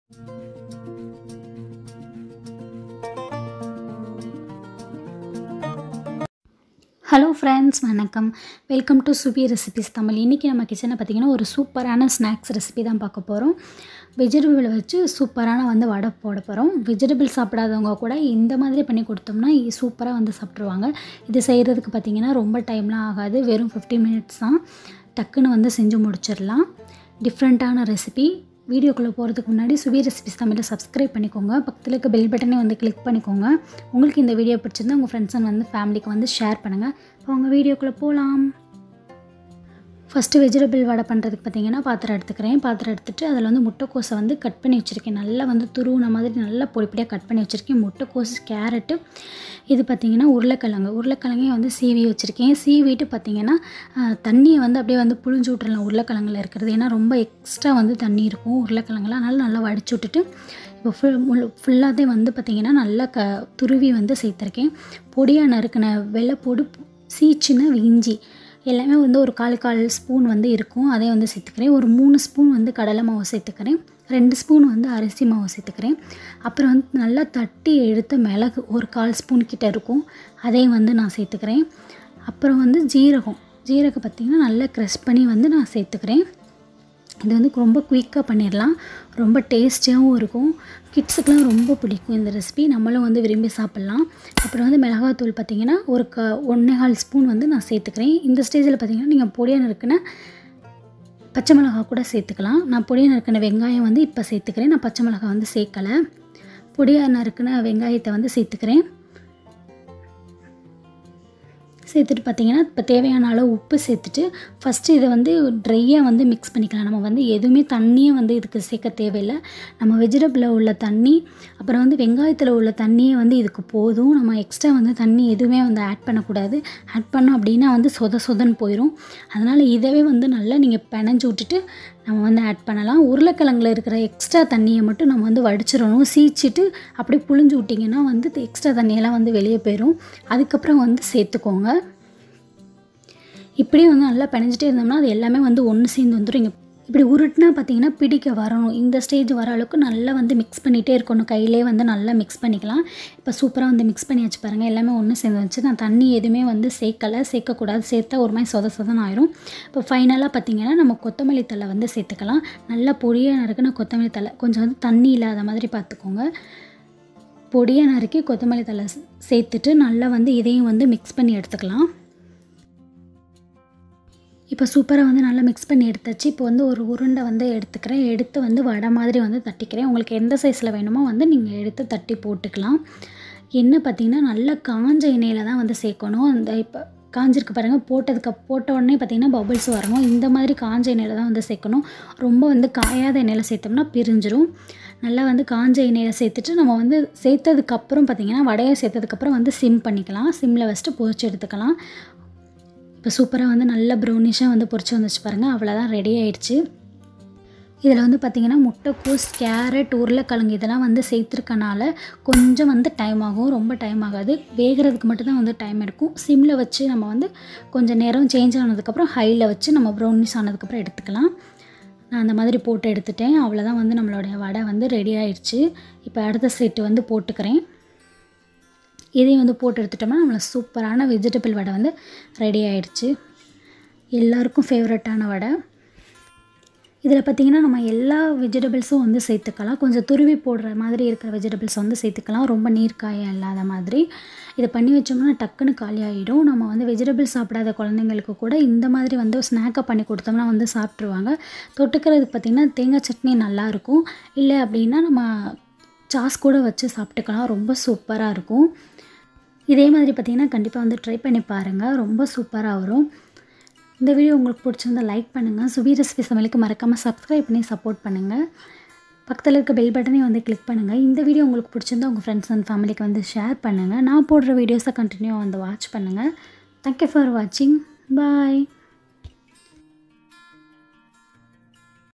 Hello friends, வணக்கம். Welcome to Subi recipes Tamil. இன்றைக்கி நம்ம கிச்சனில் பார்த்திங்கன்னா ஒரு சூப்பரான ஸ்நாக்ஸ் ரெசிபி தான் பார்க்க போகிறோம். வெஜிடபிள் வச்சு சூப்பரான வடை போட போகிறோம். வெஜிடபிள் சாப்பிடாதவங்க கூட இந்த மாதிரி பண்ணி கொடுத்தோம்னா சூப்பராக சாப்பிட்ருவாங்க. இது செய்கிறதுக்கு பார்த்திங்கன்னா ரொம்ப டைம்லாம் ஆகாது. வெறும் 15 மினிட்ஸ் தான். டக்குன்னு செஞ்சு முடிச்சிடலாம். டிஃப்ரெண்ட்டான ரெசிபி. வீடியோக்குள்ளே போகிறதுக்கு முன்னாடி சுபி ரெசிபிஸ் தமிழில் சப்ஸ்கிரைப் பண்ணிக்கோங்க. பக்கத்தில் இருக்க பெல் பட்டனே கிளிக் பண்ணிக்கோங்க. உங்களுக்கு இந்த வீடியோ பிடிச்சிருந்தா உங்கள் ஃப்ரெண்ட்ஸ் அண்ட் ஃபேமிலிக்கு ஷேர் பண்ணுங்கள். இப்போ உங்கள் வீடியோக்குள்ளே போகலாம். ஃபஸ்ட்டு வெஜிடபிள் வடை பண்ணுறதுக்கு பார்த்திங்கன்னா பாத்திரம் எடுத்துக்கிறேன். பாத்திரம் எடுத்துகிட்டு அதில் முட்டைக்கோஸை கட் பண்ணி வச்சுருக்கேன். நல்லா துருவுன மாதிரி நல்லா பொடிப்படியாக கட் பண்ணி வச்சுருக்கேன். முட்டைக்கோஸ், கேரட்டு, இது பார்த்திங்கன்னா உருளைக்கிழங்கையும் சீவி வச்சுருக்கேன். சீவிட்டு பார்த்திங்கன்னா தண்ணியை அப்படியே புழிஞ்சு விட்றலாம் உருளைக்கிழங்குல இருக்கிறது. ஏன்னா ரொம்ப எக்ஸ்ட்ரா தண்ணி இருக்கும் உருளைக்கிழங்குலாம். அதனால் நல்லா வடிச்சு விட்டுட்டு இப்போ ஃபுல்லாகவே பார்த்திங்கன்னா நல்லா துருவி சேர்த்துருக்கேன். பொடியாக நறுக்கின வெள்ளைப்பூடு, சீச்சின இஞ்சி எல்லாமே ஒரு கால் ஸ்பூன் இருக்கும். அதே சேர்த்துக்கிறேன். ஒரு 3 ஸ்பூன் கடலை மாவு சேர்த்துக்கிறேன். 2 ஸ்பூன் அரிசி மாவு சேர்த்துக்கிறேன். அப்புறம் நல்லா தட்டி எடுத்த மிளகு ஒரு 1/4 ஸ்பூன் கிட்ட இருக்கும். அதையும் நான் சேர்த்துக்கிறேன். அப்புறம் ஜீரகம் பார்த்திங்கன்னா நல்லா க்ரஷ் பண்ணி நான் சேர்த்துக்கிறேன். இது ரொம்ப குயிக்காக பண்ணிடலாம். ரொம்ப டேஸ்டியாகவும் இருக்கும். கிட்ஸுக்கெலாம் ரொம்ப பிடிக்கும் இந்த ரெசிபி. நம்மளும் விரும்பி சாப்பிட்லாம். அப்புறம் மிளகாத்தூள் பார்த்திங்கன்னா ஒரு 1/4 ஸ்பூன் நான் சேர்த்துக்கிறேன். இந்த ஸ்டேஜில் பார்த்திங்கன்னா நீங்கள் பொடியாக நறுக்கின பச்சை மிளகா கூட சேர்த்துக்கலாம். நான் பொடியாக நறுக்கின வெங்காயம் இப்போ சேர்த்துக்கிறேன். நான் பச்சை மிளகா சேர்க்கலை. பொடியாக நறுக்கின வெங்காயத்தை சேர்த்துக்கிறேன். சேர்த்துட்டு பார்த்திங்கன்னா இப்போ தேவையான அளவு உப்பு சேர்த்துட்டு ஃபஸ்ட்டு இதை ட்ரையாக மிக்ஸ் பண்ணிக்கலாம். நம்ம எதுவுமே தண்ணியே இதுக்கு சேர்க்க தேவையில்லை. நம்ம வெஜிடபிளில் உள்ள தண்ணி அப்புறம் வெங்காயத்தில் உள்ள தண்ணியே இதுக்கு போதும். நம்ம எக்ஸ்ட்ரா தண்ணி எதுவுமே ஆட் பண்ணக்கூடாது. ஆட் பண்ணோம் அப்படின்னா சொதன்னு போயிடும். அதனால் இதவே நல்லா நீங்கள் பிணைஞ்சு விட்டுட்டு நம்ம ஆட் பண்ணலாம். உருளைக்கிழங்குல இருக்கிற எக்ஸ்ட்ரா தண்ணியை மட்டும் நம்ம வடிச்சிடணும். சீச்சிட்டு அப்படியே புழிஞ்சு விட்டிங்கன்னா எக்ஸ்ட்ரா தண்ணியெல்லாம் வெளியே போயிடும். அதுக்கப்புறம் சேர்த்துக்கோங்க. இப்படியே நல்லா பிணைஞ்சிட்டே இருந்தோம்னா அது எல்லாமே ஒன்று சேர்ந்து வந்துடும். இங்கே இப்படி உருட்டினா பார்த்திங்கன்னா பிடிக்க வரணும். இந்த ஸ்டேஜ் வர அளவுக்கு நல்லா மிக்ஸ் பண்ணிகிட்டே இருக்கணும். கையிலே நல்லா மிக்ஸ் பண்ணிக்கலாம். இப்போ சூப்பராக மிக்ஸ் பண்ணியாச்சு பாருங்கள். எல்லாமே ஒன்று சேர்ந்து வந்துச்சு. நான் தண்ணி எதுவுமே சேர்க்கக்கூடாது. சேர்த்தா ஒரு மாதிரி சொதன்னு ஆயிரும். இப்போ ஃபைனலாக பார்த்திங்கன்னா நம்ம கொத்தமல்லி தழை சேர்த்துக்கலாம். நல்லா பொடியாக நறுக்குன கொத்தமல்லி தழை. கொஞ்சம் தண்ணி இல்லாத மாதிரி பார்த்துக்கோங்க. பொடியாக நறுக்கி கொத்தமல்லி தழை சேர்த்துட்டு நல்லா இதையும் மிக்ஸ் பண்ணி எடுத்துக்கலாம். இப்போ சூப்பராக நல்லா மிக்ஸ் பண்ணி எடுத்தாச்சு. இப்போ ஒரு உருண்டை எடுத்துக்கிறேன். எடுத்து வடை மாதிரி தட்டிக்கிறேன். உங்களுக்கு எந்த சைஸில் வேணுமோ நீங்கள் எடுத்து தட்டி போட்டுக்கலாம். எண்ணெய் பார்த்திங்கன்னா நல்லா காஞ்ச எண்ணெயில் தான் சேர்க்கணும். இப்போ காஞ்சிருக்கு பாருங்கள். போட்ட உடனே பார்த்திங்கன்னா பபிள்ஸ் வரணும். இந்த மாதிரி காஞ்ச எண்ணெயில் தான் சேர்க்கணும். ரொம்ப காயாத எண்ணெயில் சேர்த்தோம்னா பிரிஞ்சிரும். நல்லா காஞ்ச எண்ணெயில் சேர்த்துட்டு நம்ம சேர்த்ததுக்கப்புறம் பார்த்திங்கன்னா வடையை சேர்த்ததுக்கப்புறம் சிம் பண்ணிக்கலாம். சிம்மில் வச்சுட்டு பொரிச்சு எடுத்துக்கலாம். இப்போ சூப்பராக நல்லா ப்ரௌனிஷாக பொரிச்சு வந்துச்சு பாருங்கள். அவ்வளோதான், ரெடி ஆகிடுச்சு. இதில் பார்த்திங்கன்னா முட்டைக்கோஸ், கேரட், உருளைக்கிழங்கு இதெல்லாம் சேர்த்துருக்கனால கொஞ்சம் டைம் ஆகும். ரொம்ப டைம் ஆகாது. வேகிறதுக்கு மட்டும்தான் டைம் எடுக்கும். சிம்மில் வச்சு நம்ம கொஞ்சம் நேரம் சேஞ்ச் ஆனதுக்கப்புறம் ஹையில் வச்சு நம்ம ப்ரௌனிஷ் ஆனதுக்கப்புறம் எடுத்துக்கலாம். நான் அந்த மாதிரி போட்டு எடுத்துட்டேன். அவ்வளோதான் நம்மளுடைய வடை ரெடி ஆகிடுச்சு. இப்போ அடுத்த செட்டு போட்டுக்கிறேன். இதையும் போட்டு எடுத்துட்டோம்னா நம்மளை சூப்பரான வெஜிடபிள் வடை ரெடி ஆகிடுச்சு. எல்லாருக்கும் ஃபேவரட்டான வடை. இதில் பார்த்திங்கன்னா நம்ம எல்லா வெஜிடபிள்ஸும் சேர்த்துக்கலாம். கொஞ்சம் துருவி போடுற மாதிரி இருக்கிற வெஜிடபிள்ஸ் சேர்த்துக்கலாம். ரொம்ப நீர்க்காயம் இல்லாத மாதிரி. இதை பண்ணி வச்சோம்னா டக்குன்னு காலி ஆகிடும். நம்ம வெஜிடபிள் சாப்பிடாத குழந்தைங்களுக்கு கூட இந்த மாதிரி ஸ்நாக்கை பண்ணி கொடுத்தோம்னா சாப்பிட்ருவாங்க. தொட்டுக்கிறதுக்கு பார்த்திங்கன்னா தேங்காய் சட்னி நல்லாயிருக்கும். இல்லை அப்படின்னா நம்ம சாஸ் கூட வச்சு சாப்பிட்டுக்கலாம். ரொம்ப சூப்பராக இருக்கும். இதே மாதிரி பார்த்திங்கன்னா கண்டிப்பாக ட்ரை பண்ணி பாருங்கள். ரொம்ப சூப்பராக வரும். இந்த வீடியோ உங்களுக்கு பிடிச்சிருந்தா லைக் பண்ணுங்கள். சுபி ரெசிபிஸ் தமிழுக்கு மறக்காமல் சப்ஸ்கிரைப் பண்ணி சப்போர்ட் பண்ணுங்கள். பக்கத்தில் இருக்க பெல் பட்டனையும் கிளிக் பண்ணுங்கள். இந்த வீடியோ உங்களுக்கு பிடிச்சிருந்தா உங்கள் ஃப்ரெண்ட்ஸ் அண்ட் ஃபேமிலிக்கு ஷேர் பண்ணுங்கள். நான் போடுற வீடியோஸை கண்டினியூவாக வாட்ச் பண்ணுங்கள். தேங்க்யூ ஃபார் வாட்சிங். பாய்.